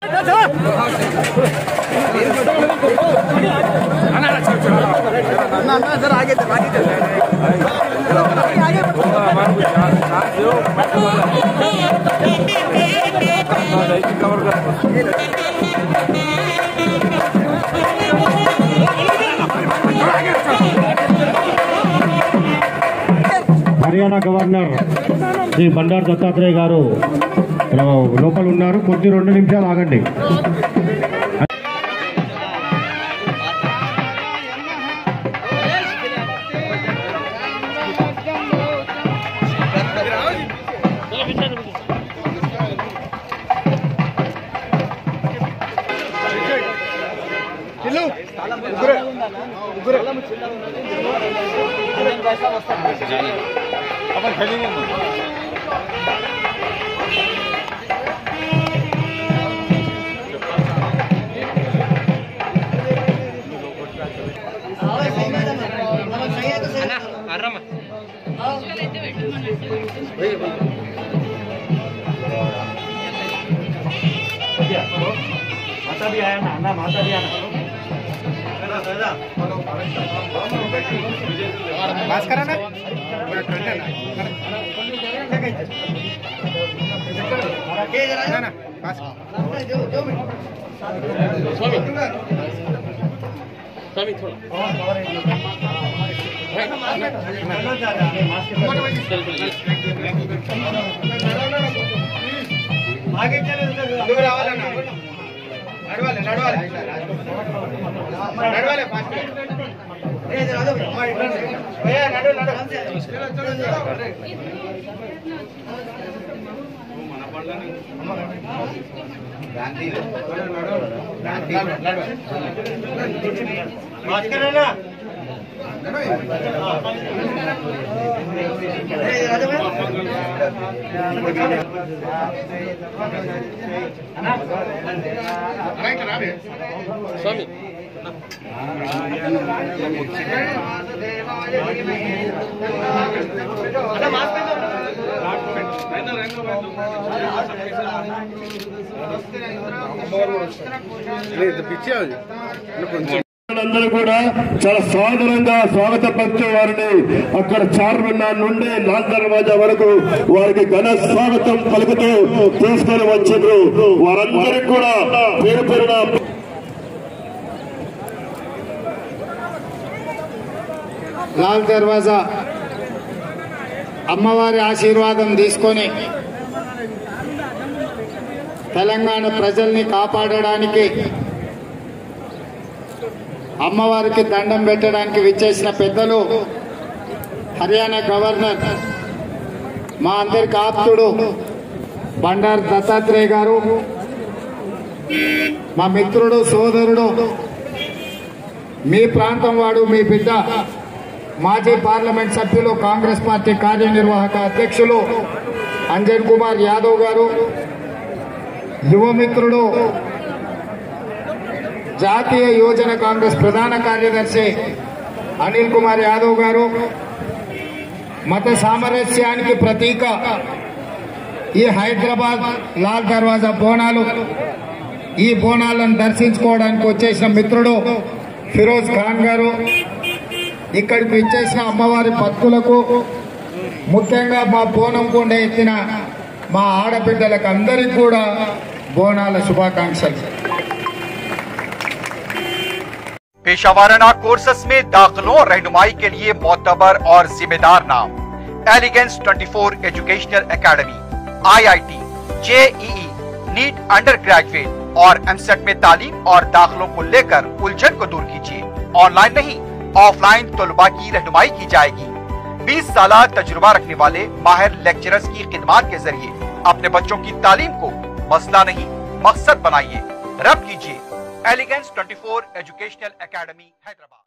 Haryana governor Shri Bandaru Dattatreya గారు లోపల ఉన్నారు. కొద్ది 2 నిమిషాలు ఆగండి. माता भी आया ना, अन्ना माता भी आया ना। पास करा ना? ना ना पास। स्वामी स्वामी थोड़ा आगे चले दूर आवाला ना नडवाले नडवाले नडवाले 5 मिनट ए राजा भैया नडो नडो चलो चलो मन पडला गांधी नडो गांधी नडो बात करो ना स्वामी पीछे అందరూ కూడా చాలా సాధారణంగా స్వాగతపరిచే వారిని అక్కడ చార్మినార్ నుండి లాల్ దర్వాజా వరకు వారికి ఘన స్వాగతం పలుకుతూ తీసుకొని వచ్చారు. వారందరికీ కూడా పేరు పేరున లాల్ దర్వాజా అమ్మవారి ఆశీర్వాదం తీసుకొని తెలంగాణ ప్రజల్ని కాపాడడానికి అమ్మవారికి దండం పెట్టడానికి విచ్చేసిన పెద్దలు హర్యానా గవర్నర్ మా అందరికి ఆప్తుడు బండారు దత్తాత్రేయ గారు, మా మిత్రుడు సోదరుడు, మీ ప్రాంతం వాడు, మీ బిడ్డ మాజీ పార్లమెంట్ సభ్యులు, కాంగ్రెస్ పార్టీ కార్యనిర్వాహక అధ్యక్షులు అంజన్ కుమార్ యాదవ్ గారు, యువమిత్రుడు జాతీయ యువజన కాంగ్రెస్ ప్రధాన కార్యదర్శి అనిల్ కుమార్ యాదవ్ గారు, మత సామరస్యానికి ప్రతీక ఈ హైదరాబాద్ లాల్ దర్వాజా బోనాలు, ఈ బోనాలను దర్శించుకోవడానికి వచ్చేసిన మిత్రుడు ఫిరోజ్ ఖాన్ గారు, ఇక్కడికి వచ్చేసిన అమ్మవారి భక్తులకు, ముఖ్యంగా మా బోనం కొండ ఎత్తిన మా ఆడబిడ్డలకు అందరికీ కూడా బోనాల శుభాకాంక్షలు. पेशा वाराना कोर्सेस में दाखिलों रहनुमाई के लिए मोतबर और जिम्मेदार नाम Elegance 24 educational academy, IIT, JEE, NEET undergraduate और एमसेट में तालीम और दाखिलों को लेकर उलझन को दूर कीजिए। ऑनलाइन नहीं ऑफलाइन तलबा की रहनुमाई की जाएगी। 20 साल तजुर्बा रखने वाले माहिर लेक्चरर्स की खिदमात के जरिए अपने बच्चों की तालीम को मसला नहीं मकसद बनाइए। रब्त कीजिए एलिगेंस 24 एजुकेशनल एकेडमी हैदराबाद।